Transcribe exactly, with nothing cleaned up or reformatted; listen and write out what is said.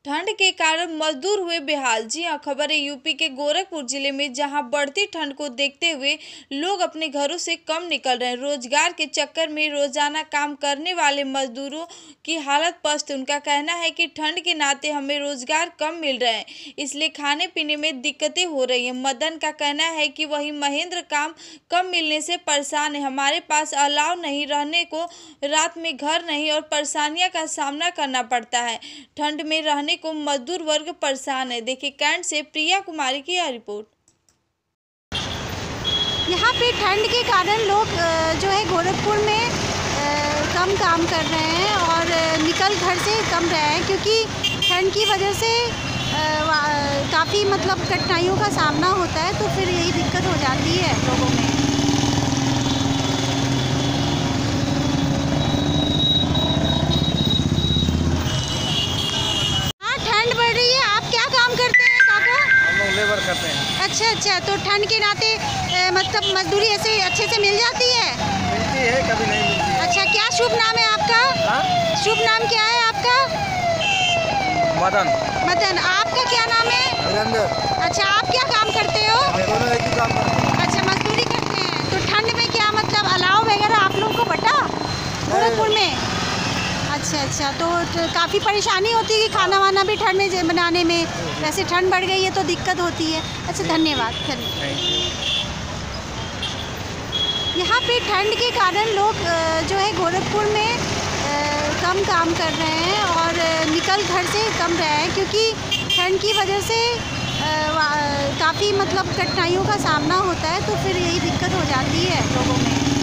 ठंड के कारण मजदूर हुए बेहाल। जी हां, खबर है यूपी के गोरखपुर जिले में, जहां बढ़ती ठंड को देखते हुए लोग अपने घरों से कम निकल रहे हैं। रोजगार के चक्कर में रोजाना काम करने वाले मजदूरों की हालत पस्त। उनका कहना है कि ठंड के नाते हमें रोजगार कम मिल रहे हैं, इसलिए खाने पीने में दिक्कतें हो रही हैं। मदन का कहना है कि वही महेंद्र काम कम मिलने से परेशान है। हमारे पास अलाव नहीं, रहने को रात में घर नहीं और परेशानियों का सामना करना पड़ता है। ठंड में रहने को मजदूर वर्ग परेशान है। देखिए कैंट से प्रिया कुमारी की यह रिपोर्ट। यहाँ पे ठंड के कारण लोग जो है गोरखपुर में कम काम कर रहे हैं और निकल घर से कम रहे हैं, क्योंकि ठंड की वजह से काफ़ी मतलब कठिनाइयों का सामना होता है, तो फिर यही दिक्कत हो जाती है लोगों में। लेबर करते हैं। अच्छा अच्छा, तो ठंड के नाते मतलब मजदूरी ऐसे अच्छे से मिल जाती है? मिलती है, कभी नहीं मिलती है। अच्छा, क्या शुभ नाम है आपका? हा? शुभ नाम क्या है आपका? मदन। मदन, आपका क्या नाम है? वीरेंद्र। अच्छा, आप क्या काम करते हो? दोनों एक ही काम करते हैं। अच्छा, मजदूरी करते हैं। तो ठंड में क्या मतलब अलाव वगैरह आप लोगों को बटा गोरखपुर में? अच्छा अच्छा, तो काफ़ी परेशानी होती है कि खाना वाना भी ठंड में बनाने में, वैसे ठंड बढ़ गई है तो दिक्कत होती है। अच्छा, धन्यवाद। यहाँ पे ठंड के कारण लोग जो है गोरखपुर में कम काम कर रहे हैं और निकल घर से कम रहे हैं, क्योंकि ठंड की वजह से काफ़ी मतलब कठिनाइयों का सामना होता है, तो फिर यही दिक्कत हो जाती है लोगों में।